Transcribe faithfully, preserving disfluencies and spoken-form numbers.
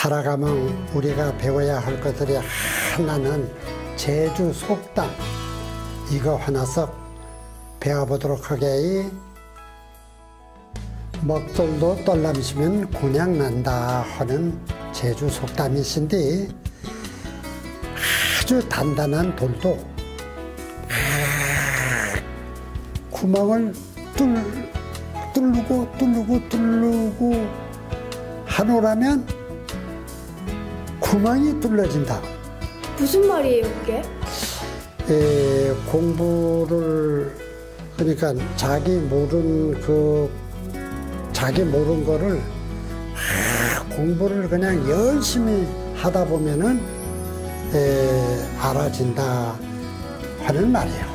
살아가면 우리가 배워야 할 것들이 하나는 제주 속담, 이거 하나씩 배워보도록 하게. 먹돌도 떨남시면 곤양 난다 하는 제주 속담이신데, 아주 단단한 돌도 구멍을 뚫, 뚫고 뚫고 뚫고 하노라면 구멍이 뚫려진다. 무슨 말이에요, 그게? 에, 공부를, 그러니까 자기 모르는 그 자기 모르는 거를 아, 공부를 그냥 열심히 하다 보면은 에, 알아진다 하는 말이에요.